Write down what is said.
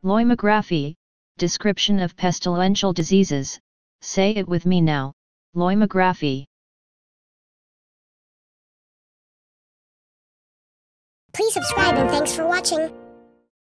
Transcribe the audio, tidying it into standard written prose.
Loimography, description of pestilential diseases. Say it with me now. Loimography. Please subscribe and thanks for watching.